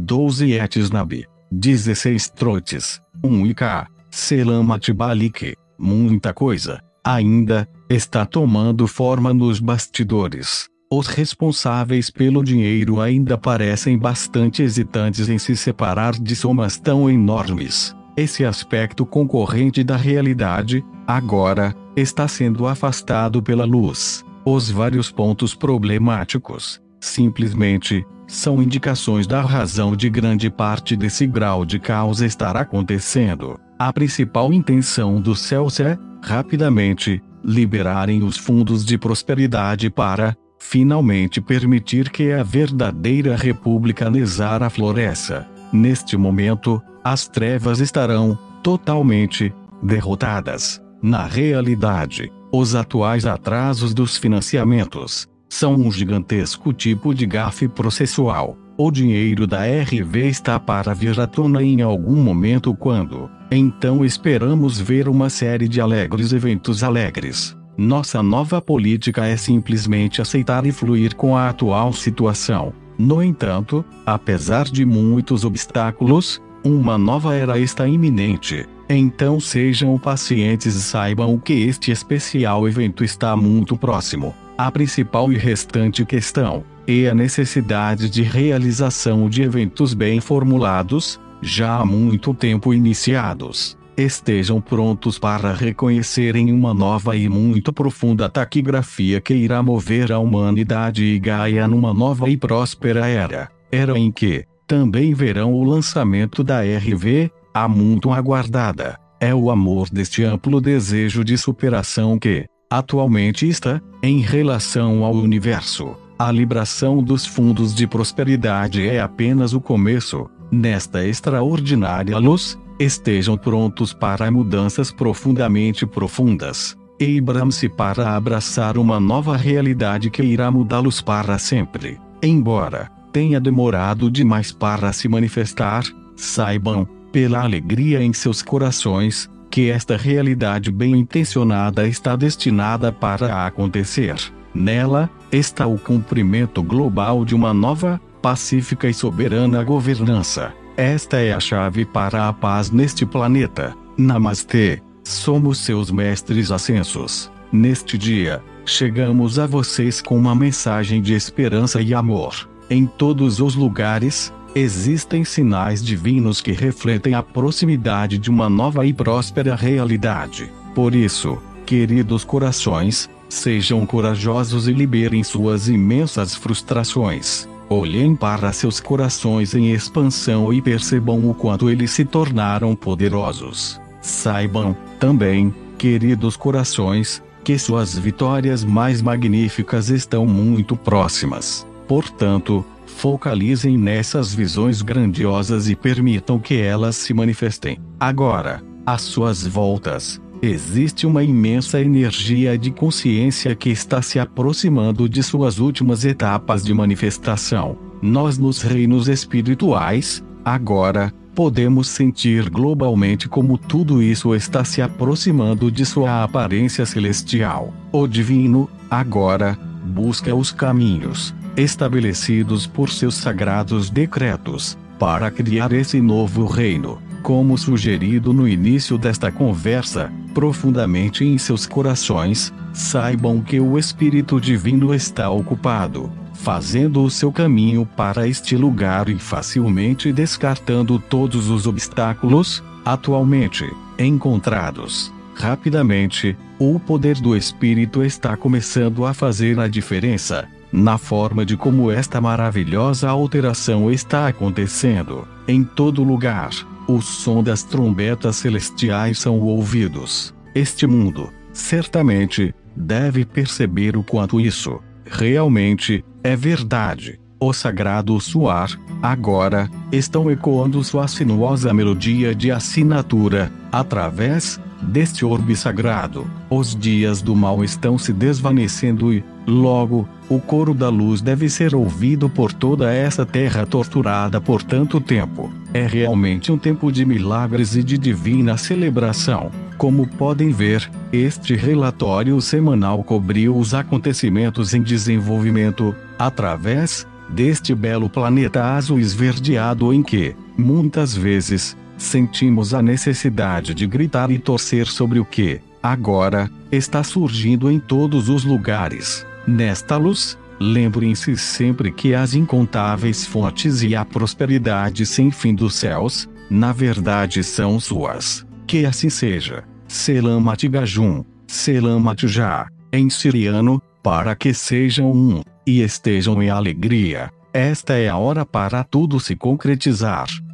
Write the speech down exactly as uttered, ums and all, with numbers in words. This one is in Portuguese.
doze Etisnabi, dezesseis Trotes, um Ika, Selamatibalike, muita coisa, ainda, está tomando forma nos bastidores. Os responsáveis pelo dinheiro ainda parecem bastante hesitantes em se separar de somas tão enormes. Esse aspecto concorrente da realidade, agora, está sendo afastado pela luz. Os vários pontos problemáticos, simplesmente, são indicações da razão de grande parte desse grau de caos estar acontecendo. A principal intenção dos céus é, rapidamente, liberarem os fundos de prosperidade para, finalmente permitir que a verdadeira república Nezara floresça. Neste momento, as trevas estarão, totalmente, derrotadas. Na realidade, os atuais atrasos dos financiamentos são um gigantesco tipo de gafe processual. O dinheiro da R V está para vir à tona em algum momento quando, então esperamos ver uma série de alegres eventos alegres. Nossa nova política é simplesmente aceitar e fluir com a atual situação. No entanto, apesar de muitos obstáculos, uma nova era está iminente. Então sejam pacientes e saibam que este especial evento está muito próximo. A principal e restante questão é a necessidade de realização de eventos bem formulados, já há muito tempo iniciados. Estejam prontos para reconhecerem uma nova e muito profunda taquigrafia que irá mover a humanidade e Gaia numa nova e próspera era. Era em que, também verão o lançamento da R V, a muito aguardada. É o amor deste amplo desejo de superação que, atualmente está, em relação ao universo. A liberação dos fundos de prosperidade é apenas o começo. Nesta extraordinária luz, estejam prontos para mudanças profundamente profundas. Abram-se para abraçar uma nova realidade que irá mudá-los para sempre. Embora tenha demorado demais para se manifestar, saibam, pela alegria em seus corações, que esta realidade bem intencionada está destinada para acontecer. Nela, está o cumprimento global de uma nova, pacífica e soberana governança. Esta é a chave para a paz neste planeta. Namastê, somos seus mestres ascensos. Neste dia, chegamos a vocês com uma mensagem de esperança e amor. Em todos os lugares, existem sinais divinos que refletem a proximidade de uma nova e próspera realidade. Por isso, queridos corações, sejam corajosos e liberem suas imensas frustrações. Olhem para seus corações em expansão e percebam o quanto eles se tornaram poderosos. Saibam, também, queridos corações, que suas vitórias mais magníficas estão muito próximas. Portanto, focalizem nessas visões grandiosas e permitam que elas se manifestem. Agora, às suas voltas, existe uma imensa energia de consciência que está se aproximando de suas últimas etapas de manifestação. Nós nos reinos espirituais, agora, podemos sentir globalmente como tudo isso está se aproximando de sua aparência celestial. O divino, agora, busca os caminhos estabelecidos por seus sagrados decretos, para criar esse novo reino. Como sugerido no início desta conversa, profundamente em seus corações, saibam que o Espírito Divino está ocupado, fazendo o seu caminho para este lugar e facilmente descartando todos os obstáculos, atualmente, encontrados. Rapidamente, o poder do Espírito está começando a fazer a diferença na forma de como esta maravilhosa alteração está acontecendo. Em todo lugar, o som das trombetas celestiais são ouvidos. Este mundo, certamente, deve perceber o quanto isso, realmente, é verdade. O sagrado suar, agora, estão ecoando sua sinuosa melodia de assinatura, através deste orbe sagrado. Os dias do mal estão se desvanecendo e, logo, o coro da luz deve ser ouvido por toda essa terra torturada por tanto tempo. É realmente um tempo de milagres e de divina celebração. Como podem ver, este relatório semanal cobriu os acontecimentos em desenvolvimento, através deste belo planeta azul esverdeado em que, muitas vezes, sentimos a necessidade de gritar e torcer sobre o que, agora, está surgindo em todos os lugares. Nesta luz, lembrem-se sempre que as incontáveis fontes e a prosperidade sem fim dos céus, na verdade são suas. Que assim seja. Selamat Gajum, Selamat Já, em siriano, para que sejam um, e estejam em alegria. Esta é a hora para tudo se concretizar.